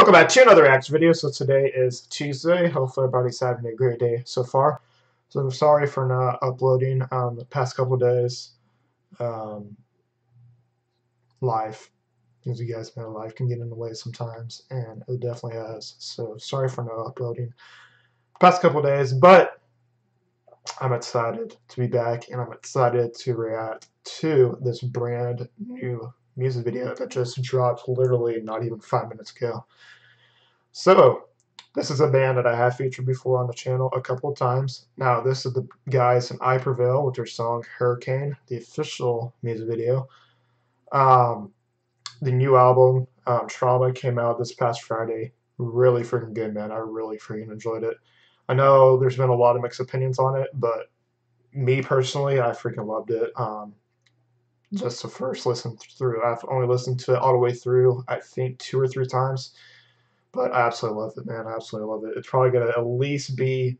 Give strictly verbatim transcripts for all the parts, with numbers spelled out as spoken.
Welcome back to another reaction video. So today is Tuesday. Hopefully everybody's having a great day so far. So I'm sorry for not uploading um, the past couple days. Um, life, as you guys know, life can get in the way sometimes, and it definitely has. So sorry for not uploading the past couple days, but I'm excited to be back, and I'm excited to react to this brand new music video that just dropped literally not even five minutes ago. So this is a band that I have featured before on the channel a couple of times. Now this is the guys in Prevail with their song Hurricane, the official music video. Um, the new album um, Trauma came out this past Friday. Really freaking good, man. I really freaking enjoyed it. I know there's been a lot of mixed opinions on it, but me personally, I freaking loved it. Um, just the first listen through. I've only listened to it all the way through, I think, two or three times. But I absolutely love it, man. I absolutely love it. It's probably going to at least be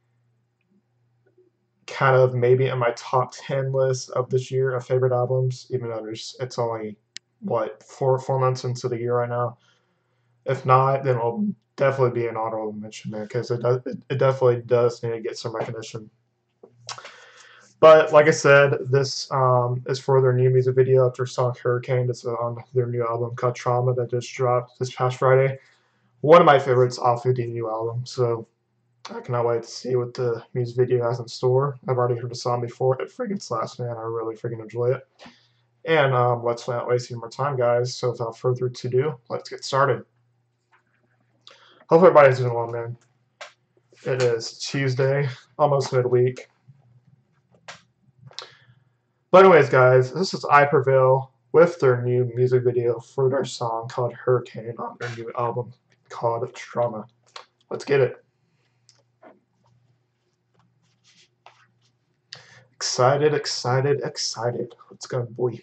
kind of maybe in my top ten list of this year of favorite albums, even though there's, it's only, what, four, four months into the year right now. If not, then it'll definitely be an honorable mention, man, because it, does, it, it definitely does need to get some recognition. But like I said, this um, is for their new music video of their song Hurricane. It's on their new album called Trauma that just dropped this past Friday. One of my favorites off of the new album, so I cannot wait to see what the music video has in store. I've already heard the song before. It freaking slaps, man. I really freaking enjoy it. And um, let's not waste any more time, guys. So without further ado, let's get started. Hope everybody's doing well, man. It is Tuesday, almost midweek. But anyways, guys, this is Prevail with their new music video for their song called Hurricane on their new album called Trauma. Let's get it. Excited, excited, excited. Let's go, boy.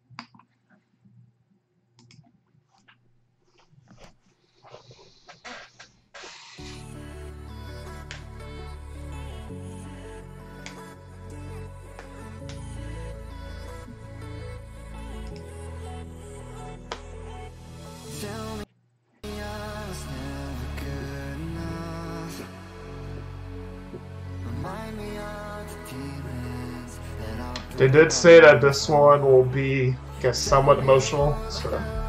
They did say that this one will be, I guess, somewhat emotional, so.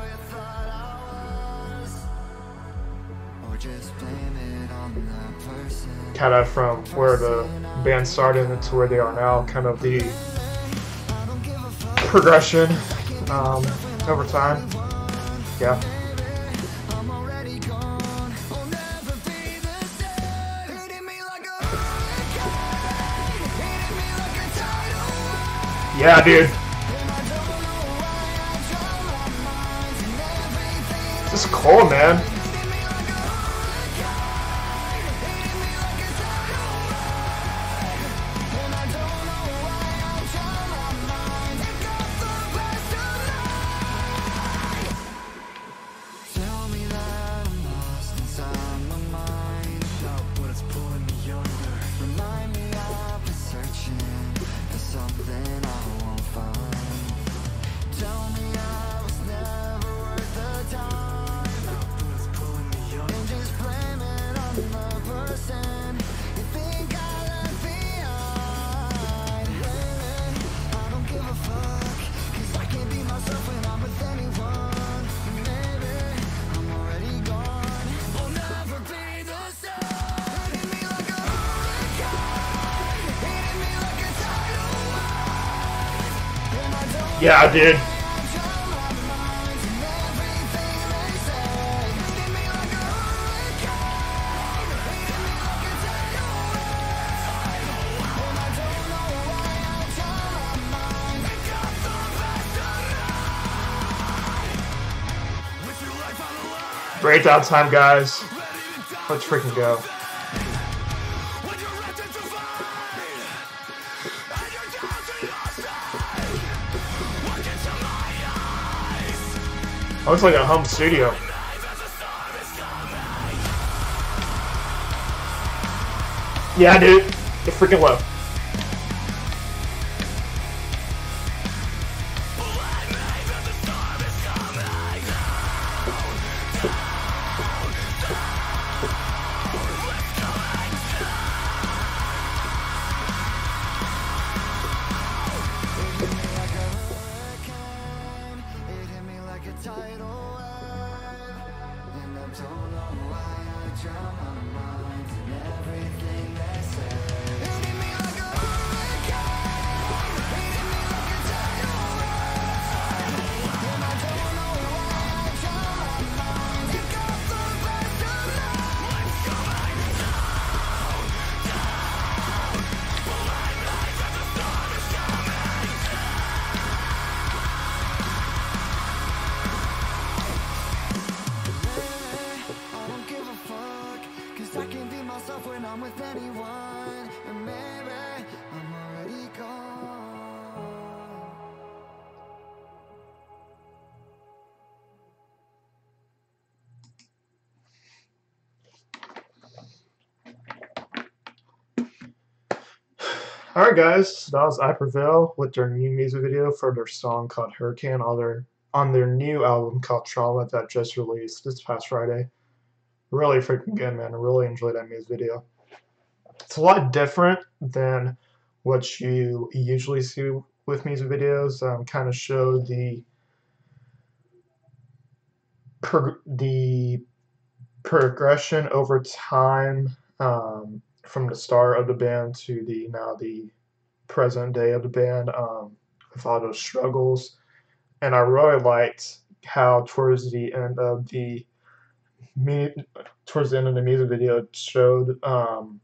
Kind of from where the band started into where they are now, kind of the progression um, over time. Yeah. Yeah, dude. This is cool, man. Yeah, dude. Breakdown time, guys. Let's freaking go. Looks like a home studio. Yeah, dude. They're freaking low. with anyone, and maybe I'm already gone. Alright guys, that was Prevail with their new music video for their song called Hurricane on their, on their new album called Trauma that just released this past Friday. Really freaking good, man. I really enjoyed that music video. It's a lot different than what you usually see with music videos. Um, kind of show the prog- the progression over time, um, from the start of the band to the now the present day of the band, um, with all those struggles. And I really liked how towards the end of the me towards the end of the music video it showed, um,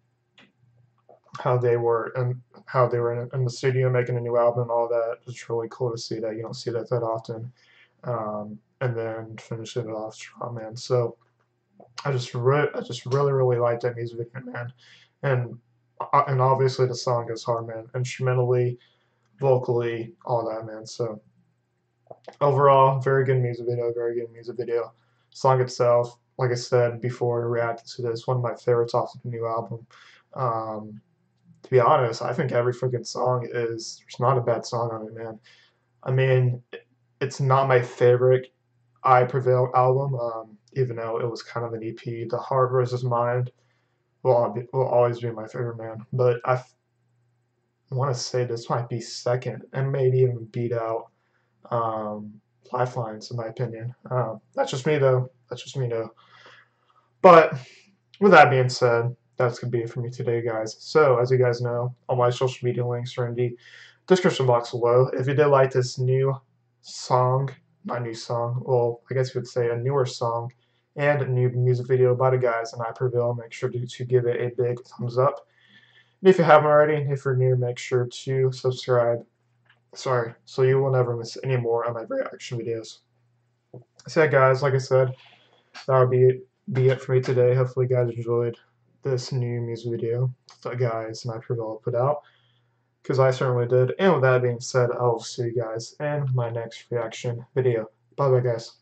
how they were and how they were in, in the studio making a new album and all that. It's really cool to see that. You don't see that that often. Um, and then finishing it off strong, man. So I just re- I just really really liked that music video, man. And uh, and obviously the song goes hard, man. Instrumentally, vocally, all that, man. So overall, very good music video, very good music video. Song itself, like I said before, reacting to this, one of my favorites off of the new album. Um, to be honest, I think every freaking song is, there's not a bad song on it, man. I mean, it's not my favorite I Prevail album, um, even though it was kind of an E P. The Heart versus Mind will, will always be my favorite, man. But I want to say this might be second and maybe even beat out um, Lifelines, in my opinion. Um, that's just me, though. That's just me, though. But with that being said, that's going to be it for me today, guys. So, as you guys know, all my social media links are in the description box below. If you did like this new song, not new song, well, I guess you would say a newer song, and a new music video by the guys in I Prevail, make sure to, to give it a big thumbs up. And if you haven't already, if you're new, make sure to subscribe. Sorry, so you will never miss any more of my reaction videos. So, yeah, guys, like I said, that would be it, be it for me today. Hopefully, you guys enjoyed this new music video that guys and I Prevail put out, because I certainly did. And with that being said, I will see you guys in my next reaction video. Bye bye, guys.